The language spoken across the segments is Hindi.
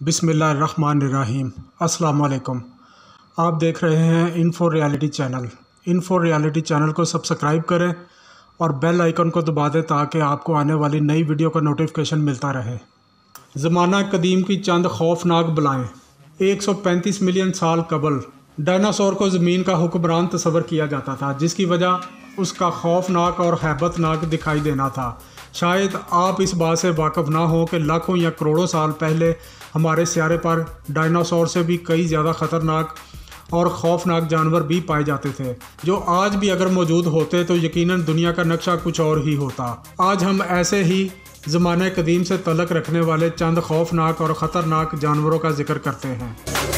बिस्मिल्लाहिर्रहमानिर्रहीम। अस्सलाम वालेकुम। आप देख रहे हैं Info Reality channel. Info Reality channel को सब्सक्राइब करें और बेल आइकन को दबा दें ताकि आपको आने वाली नई वीडियो का नोटिफिकेशन मिलता रहे। ज़माना कदीम की चंद खौफनाक बलाएँ। 135 मिलियन साल कबल डायनासोर को ज़मीन का हुक्मरान तस्वर किया जाता था, जिसकी वजह उसका खौफनाक और हैबतनाक दिखाई देना था। शायद आप इस बात से वाकिफ़ ना हो कि लाखों या करोड़ों साल पहले हमारे स्यारे पर डायनासोर से भी कई ज़्यादा ख़तरनाक और ख़ौफनाक जानवर भी पाए जाते थे, जो आज भी अगर मौजूद होते तो यकीनन दुनिया का नक्शा कुछ और ही होता। आज हम ऐसे ही ज़माने कदीम से तल्लुक़ रखने वाले चंद खौफनाक और ख़तरनाक जानवरों का जिक्र करते हैं।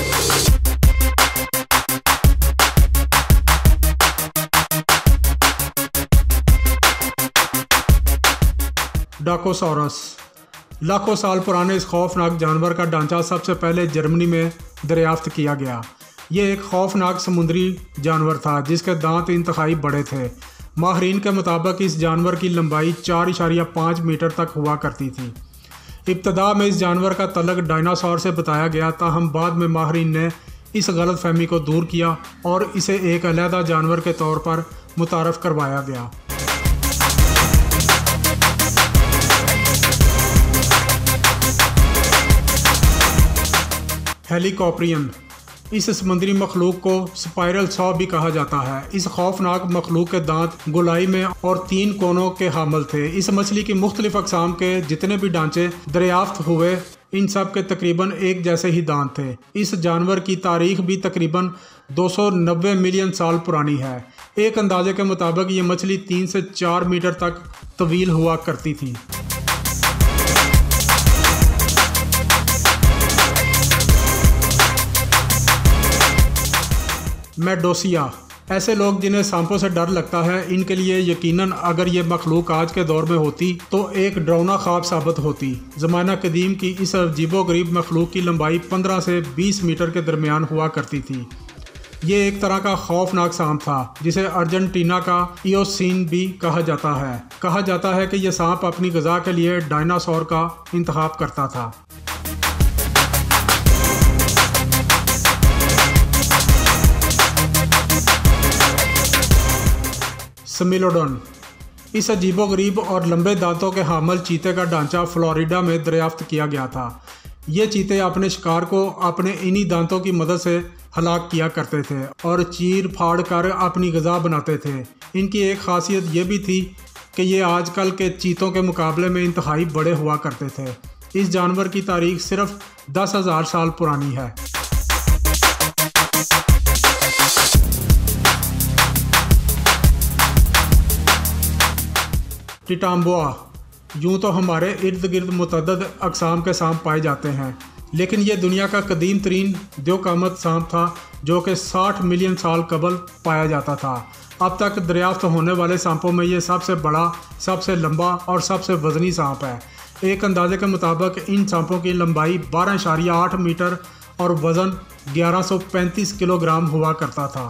डाकोसॉरस। लाखों साल पुराने इस खौफनाक जानवर का ढांचा सबसे पहले जर्मनी में दरियाफ्त किया गया। ये एक खौफनाक समुद्री जानवर था जिसके दांत इंतहाई बड़े थे। माहरीन के मुताबिक इस जानवर की लंबाई 4.5 मीटर तक हुआ करती थी। इब्तदा में इस जानवर का तल्लुक़ डायनासोर से बताया गया, ताहम बाद में माहरीन ने इस गलत फहमी को दूर किया और इसे एक अलहदा जानवर के तौर पर मुतारफ़ करवाया गया। हेलिकॉप्टरियन। इस समुद्री मखलूक को स्पाइरल सॉ भी कहा जाता है। इस खौफनाक मखलूक के दांत गोलाई में और 3 कोनों के हामिल थे। इस मछली की मुख्तलिफ अक़साम के जितने भी ढांचे दरियाफ्त हुए, इन सब के तकरीबन एक जैसे ही दांत थे। इस जानवर की तारीख भी तकरीबन 290 मिलियन साल पुरानी है। एक अंदाजे के मुताबिक ये मछली 3 से 4 मीटर तक तवील हुआ करती थी। मेडोसिया। ऐसे लोग जिन्हें सांपों से डर लगता है, इनके लिए यकीनन अगर ये मखलूक आज के दौर में होती तो एक डरावना ख्वाब साबित होती। ज़माना कदीम की इस अजीबोगरीब मखलूक की लंबाई 15 से 20 मीटर के दरमियान हुआ करती थी। ये एक तरह का खौफनाक सांप था जिसे अर्जेंटीना का इयोसीन भी कहा जाता है। कहा जाता है कि यह सांप अपनी ग़िज़ा के लिए डायनासोर का इंतखाब करता था। स्मिलोडोन। इस अजीबोगरीब और लंबे दांतों के हामिल चीते का ढांचा फ्लोरिडा में दरियाफ्त किया गया था। ये चीते अपने शिकार को अपने इन्हीं दांतों की मदद से हलाक किया करते थे और चीर फाड़ कर अपनी ग़िज़ा बनाते थे। इनकी एक ख़ासियत ये भी थी कि ये आजकल के चीतों के मुकाबले में इंतहाई बड़े हुआ करते थे। इस जानवर की तारीख सिर्फ 10,000 साल पुरानी है। टिटाम्बोआ। यूँ तो हमारे इर्द गिर्द मुतअद्दिद अक़साम के सांप पाए जाते हैं, लेकिन यह दुनिया का कदीम तरीन द्योकामत सांप था जो कि 60 मिलियन साल कबल पाया जाता था। अब तक दरियाफ्त होने वाले सांपों में ये सबसे बड़ा, सबसे लंबा और सबसे वज़नी सांप है। एक अंदाजे के मुताबिक इन सांपों की लंबाई 12.8 मीटर और वज़न 1135 किलोग्राम हुआ करता था।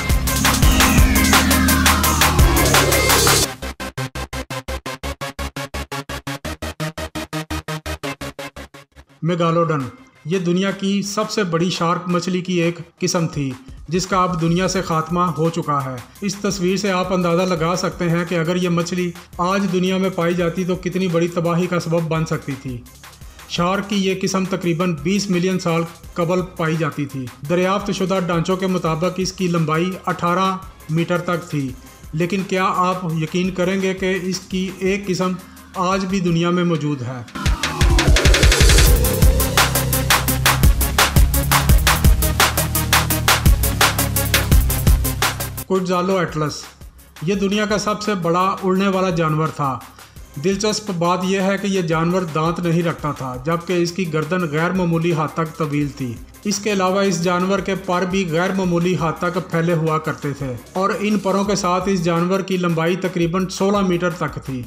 मेगालोडन। ये दुनिया की सबसे बड़ी शार्क मछली की एक किस्म थी जिसका अब दुनिया से खात्मा हो चुका है। इस तस्वीर से आप अंदाज़ा लगा सकते हैं कि अगर ये मछली आज दुनिया में पाई जाती तो कितनी बड़ी तबाही का सबब बन सकती थी। शार्क की ये किस्म तकरीबन 20 मिलियन साल कबल पाई जाती थी। दरियाफ्त शुदा ढांचों के मुताबिक इसकी लंबाई 18 मीटर तक थी, लेकिन क्या आप यकीन करेंगे कि इसकी एक किस्म आज भी दुनिया में मौजूद है। क्वुएट्ज़ालोएटलस। ये दुनिया का सबसे बड़ा उड़ने वाला जानवर था। दिलचस्प बात यह है कि यह जानवर दांत नहीं रखता था, जबकि इसकी गर्दन गैर मामूली हद तक तवील थी। इसके अलावा इस जानवर के पर भी गैर मामूली हद तक फैले हुआ करते थे और इन परों के साथ इस जानवर की लंबाई तकरीबन 16 मीटर तक थी।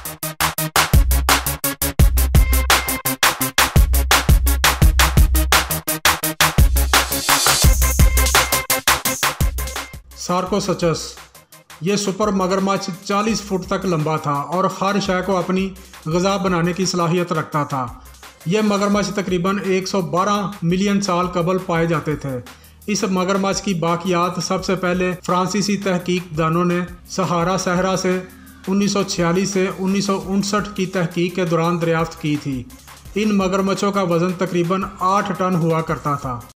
सार्कोसचस। ये सुपर मगरमच्छ 40 फुट तक लंबा था और हर शय को अपनी ग़िज़ा बनाने की सलाहियत रखता था। यह मगरमच्छ तकरीबन 112 मिलियन साल कबल पाए जाते थे। इस मगरमच्छ की बाकियात सबसे पहले फ्रांसीसी तहकीकदानों ने सहारा सहरा से 1946 से 1959 की तहकीक के दौरान दरियाफ्त की थी। इन मगरमच्छों का वज़न तकरीबन 8 टन हुआ करता था।